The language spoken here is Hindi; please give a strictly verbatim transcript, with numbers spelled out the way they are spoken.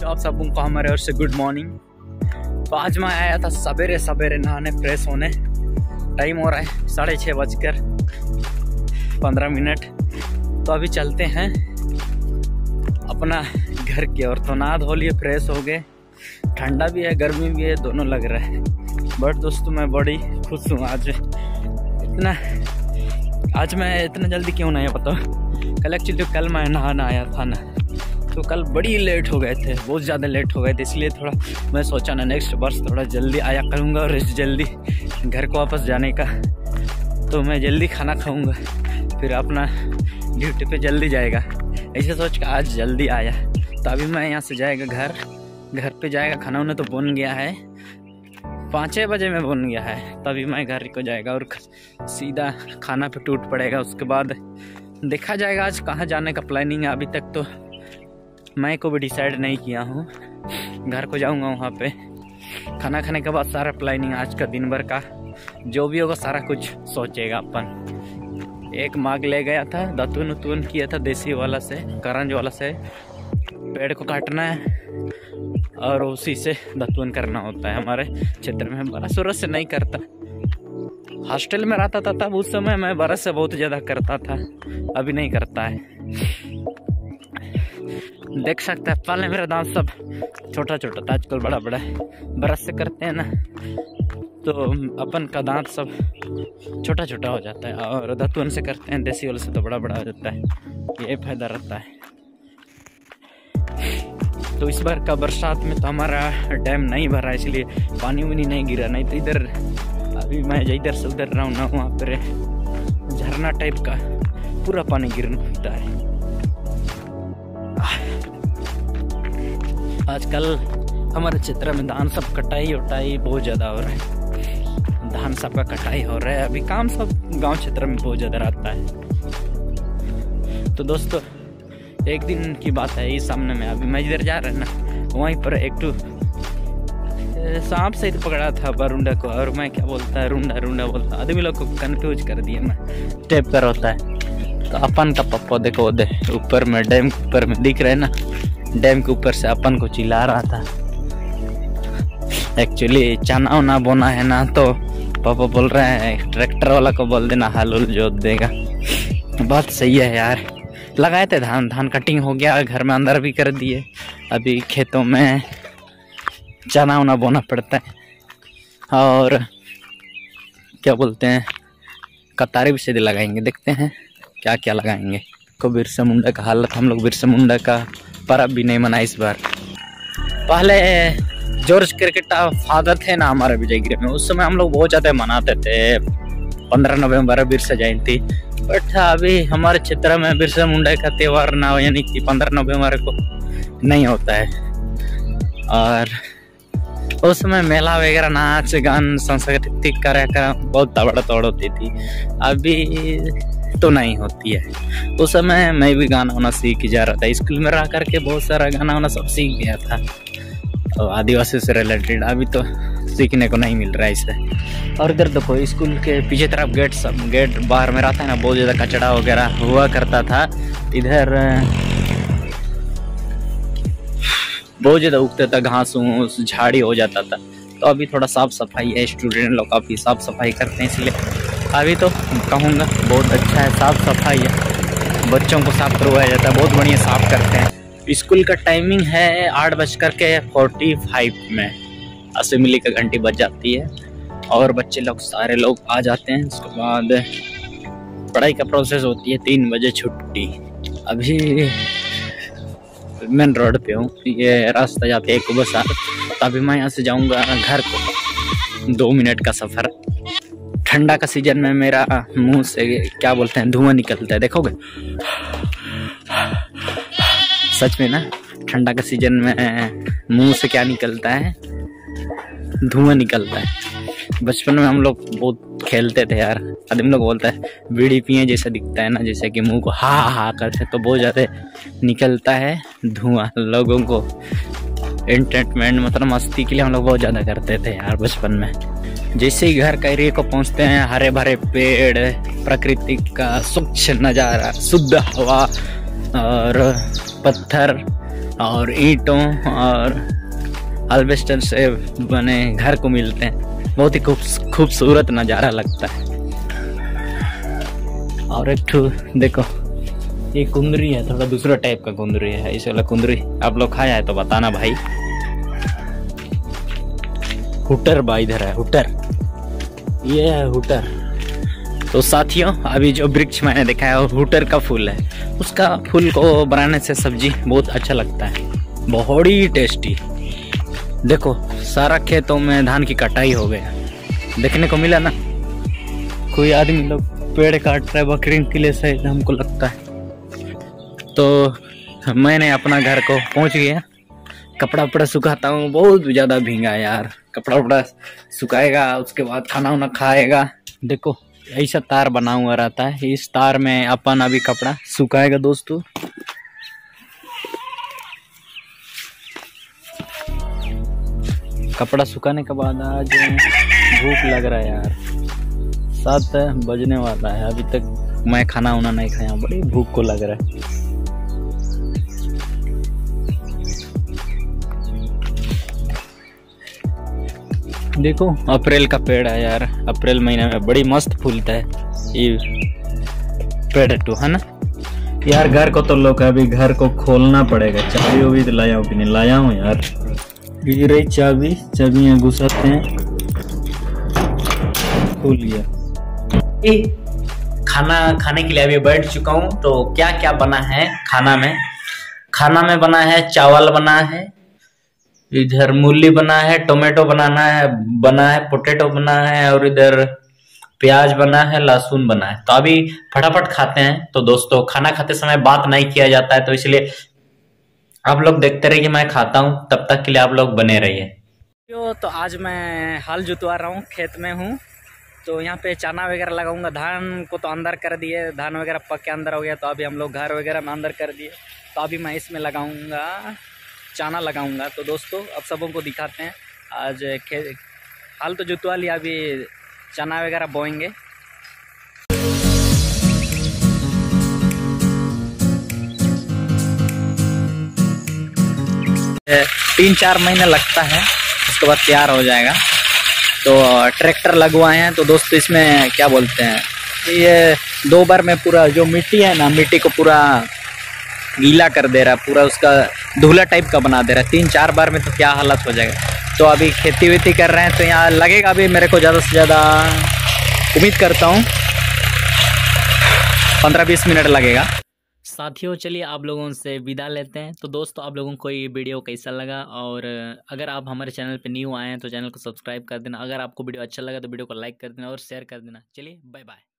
तो आप सबको हमारे ओर से गुड मॉर्निंग। तो आज मैं आया था सवेरे सवेरे नहाने फ्रेश होने। टाइम हो रहा है साढ़े छः बजकर पंद्रह मिनट। तो अभी चलते हैं अपना घर की ओर। तो नहा धो लिए, फ्रेश हो गए। ठंडा भी है गर्मी भी है, दोनों लग रहा है। बट दोस्तों मैं बड़ी खुश हूँ आज। इतना आज मैं इतना जल्दी क्यों नहीं बताऊँ। कल एक्चुअली कल मैं नहाना आया था ना, तो कल बड़ी लेट हो गए थे, बहुत ज़्यादा लेट हो गए थे। इसलिए थोड़ा मैं सोचा ना नेक्स्ट वर्ष थोड़ा जल्दी आया करूँगा और जल्दी घर को वापस जाने का। तो मैं जल्दी खाना खाऊँगा, फिर अपना ड्यूटी पे जल्दी जाएगा। ऐसे सोच के आज जल्दी आया। तो अभी मैं यहाँ से जाएगा घर घर पे जाएगा। खाना उन्हें तो बन गया है, पाँच छः बजे में बन गया है। तभी मैं घर को जाएगा और सीधा खाना पे टूट पड़ेगा। उसके बाद देखा जाएगा आज कहाँ जाने का प्लानिंग है। अभी तक तो मैं को भी डिसाइड नहीं किया हूँ। घर को जाऊँगा, वहाँ पे खाना खाने के बाद सारा प्लानिंग आज का दिन भर का जो भी होगा सारा कुछ सोचेगा अपन। एक माग ले गया था, दातुन उतुन किया था देसी वाला से, करंज वाला से। पेड़ को काटना है और उसी से दातुन करना होता है। हमारे क्षेत्र में बड़ा सूरत से नहीं करता। हॉस्टल में रहता था तब उस समय मैं बरस से बहुत ज़्यादा करता था, अभी नहीं करता है। देख सकते हैं पहले मेरा दांत सब छोटा छोटा था, आजकल बड़ा बड़ा है। ब्रश से करते हैं ना तो अपन का दांत सब छोटा छोटा हो जाता है, और दातुन से करते हैं देसी वाले से तो बड़ा बड़ा हो जाता है। ये फायदा रहता है। तो इस बार का बरसात में तो हमारा डैम नहीं भरा, इसलिए पानी वानी नहीं गिरा। नहीं तो इधर अभी मैं इधर से उधर रहा हूँ ना, वहाँ पर झरना टाइप का पूरा पानी गिरना होता है। आजकल हमारे क्षेत्र में धान सब कटाई उटाई बहुत ज़्यादा हो रहा है। धान सब का कटाई हो रहा है। अभी काम सब गांव क्षेत्र में बहुत ज़्यादा रहता है। तो दोस्तों एक दिन की बात है, इस सामने में अभी मैं इधर जा रहा है ना, वहीं पर एक टू सांप से पकड़ा था बरुंडा को, और मैं क्या बोलता है रुंडा रुंडा बोलता। आदमी लोग को कन्फ्यूज कर दिया मैं। टेप कर होता है। तो अपन का पप्पा देखो दे ऊपर में, डैम के ऊपर में दिख रहा है ना, डैम के ऊपर से अपन को चिल्ला रहा था। एक्चुअली चना उना बोना है ना, तो पापा बोल रहे हैं ट्रैक्टर वाला को बोल देना हल उल जोत देगा। बात सही है यार। लगाए थे धान, धान कटिंग हो गया, घर में अंदर भी कर दिए। अभी खेतों में चना उना बोना पड़ता है, और क्या बोलते हैं कतारी भी सीधे लगाएंगे। देखते हैं क्या क्या लगाएंगे। को बिरसा मुंडा का हालत, हम लोग बिरसा मुंडा का पर्व भी नहीं मना इस बार। पहले जॉर्ज क्रिकेट फादर थे ना हमारे विजयगिरी में, उस समय हम लोग बहुत ज़्यादा मनाते थे पंद्रह नवंबर बिरसा जयंती। बट अभी हमारे क्षेत्र में बिरसा मुंडा का त्यौहार ना, यानी कि पंद्रह नवंबर को नहीं होता है। और उस समय मेला वगैरह, नाच गान, सांस्कृतिक कार्यक्रम बहुत तबड़ तोड़ होती थी। अभी तो नहीं होती है। उस समय मैं भी गाना वाना सीख जा रहा था। स्कूल में रह करके बहुत सारा गाना वाना सब सीख गया था, तो आदिवासी से रिलेटेड। अभी तो सीखने को नहीं मिल रहा है इसे। और इधर देखो स्कूल के पीछे तरफ गेट सब गेट बाहर में रहता है ना, बहुत ज़्यादा कचड़ा वगैरह हुआ करता था। इधर बहुत ज़्यादा उगता था, घास घूस झाड़ी हो जाता था। तो अभी थोड़ा साफ सफाई है, स्टूडेंट लोग काफ़ी साफ सफाई करते हैं, इसलिए अभी तो कहूँगा बहुत अच्छा है, साफ सफाई है। बच्चों को साफ करवाया जाता है, बहुत बढ़िया साफ करते हैं। स्कूल का टाइमिंग है आठ बज कर के फोर्टी फाइव में असेंबली का घंटी बज जाती है, और बच्चे लोग सारे लोग आ जाते हैं। उसके बाद पढ़ाई का प्रोसेस होती है, तीन बजे छुट्टी। अभी मेन रोड पे हूँ, ये रास्ता जाते है एक बस। अभी मैं यहाँ से जाऊँगा घर को, दो मिनट का सफ़र। ठंडा का सीजन में मेरा मुंह से क्या बोलते हैं धुआं निकलता है, देखोगे। सच में ना, ठंडा का सीजन में मुंह से क्या निकलता है, धुआं निकलता है। बचपन में हम लोग बहुत खेलते थे यार। आदमी लोग बोलता है बीड़ी पिए जैसा दिखता है ना, जैसे कि मुंह को हा हा करते, तो बहुत ज़्यादा निकलता है धुआं। लोगों को एंटरटेनमेंट मतलब मस्ती के लिए हम लोग बहुत ज़्यादा करते थे यार बचपन में। जैसे ही घर का एरिया को पहुंचते हैं, हरे भरे पेड़, प्रकृति का स्वच्छ नज़ारा, शुद्ध हवा और पत्थर और ईंटों और अल्बेस्टर से बने घर को मिलते हैं। बहुत ही खूबसूरत नज़ारा लगता है। और एक ठो देखो, ये कुंदरी है, थोड़ा दूसरा टाइप का कुंदरी है। इस वाला कुंदरी आप लोग खाया है तो बताना भाई। हुटर बा इधर है, हुटर, ये है हुटर। तो साथियों, अभी जो वृक्ष मैंने देखा है वो हुटर का फूल है। उसका फूल को बनाने से सब्जी बहुत अच्छा लगता है, बहुत ही टेस्टी। देखो सारा खेतों में धान की कटाई हो गया, देखने को मिला ना। कोई आदमी लोग पेड़ काट रहा है बकरी के लिए, सही हमको लगता है। तो मैंने अपना घर को पहुंच गया, कपड़ा वपड़ा सुखाता हूँ। बहुत ज़्यादा भींगा है यार, कपड़ा वपड़ा सुखाएगा, उसके बाद खाना वाना खाएगा। देखो ऐसा तार बना हुआ रहता है, इस तार में अपन अभी कपड़ा सुखाएगा दोस्तों। कपड़ा सुखाने के बाद आज भूख लग रहा है यार, सात बजने वाला है, अभी तक मैं खाना वाना नहीं खाया, बड़ी भूख को लग रहा है। देखो अप्रैल का पेड़ है यार, अप्रैल महीने में बड़ी मस्त फूलता है ये पेड़ टू, है ना यार। घर को तो लोग अभी घर को खोलना पड़ेगा। चाबी वो भी तो लाया हूँ कि नहीं लाया हूँ यार, ये रही चाबी, चाबियाँ घुसाते हैं, खुल गया। खाना खाने के लिए अभी बैठ चुका हूँ। तो क्या क्या बना है खाना में? खाना में बना है चावल बना है, इधर मूली बना है, टोमेटो बनाना है बना है, पोटैटो बना है, और इधर प्याज बना है, लहसुन बना है। तो अभी फटाफट खाते हैं। तो दोस्तों खाना खाते समय बात नहीं किया जाता है, तो इसलिए आप लोग देखते रहिए, मैं खाता हूँ, तब तक के लिए आप लोग बने रहिए। तो आज मैं हल जुतवा रहा हूँ, खेत में हूँ। तो यहाँ पे चना वगैरह लगाऊंगा। धान को तो अंदर कर दिए, धान वगैरह पक के अंदर हो गया, तो अभी हम लोग घर वगैरह में अंदर कर दिए। तो अभी मैं इसमें लगाऊंगा, चना लगाऊंगा। तो दोस्तों अब सबों को दिखाते हैं। आज खे हाल तो जुतवा लिया, अभी चना वगैरह बोएंगे। तीन चार महीने लगता है, उसके बाद तैयार हो जाएगा। तो ट्रैक्टर लगवाए हैं। तो दोस्तों इसमें क्या बोलते हैं, ये दो बार में पूरा जो मिट्टी है ना, मिट्टी को पूरा गीला कर दे रहा है, पूरा उसका धूला टाइप का बना दे रहा है। तीन चार बार में तो क्या हालत हो जाएगा। तो अभी खेती वेती कर रहे हैं, तो यहाँ लगेगा अभी मेरे को ज़्यादा से ज़्यादा, उम्मीद करता हूँ पंद्रह बीस मिनट लगेगा। साथियों चलिए आप लोगों से विदा लेते हैं। तो दोस्तों आप लोगों को ये वीडियो कैसा लगा, और अगर आप हमारे चैनल पे न्यू आए हैं तो चैनल को सब्सक्राइब कर देना। अगर आपको वीडियो अच्छा लगा तो वीडियो को लाइक कर देना और शेयर कर देना। चलिए बाय बाय।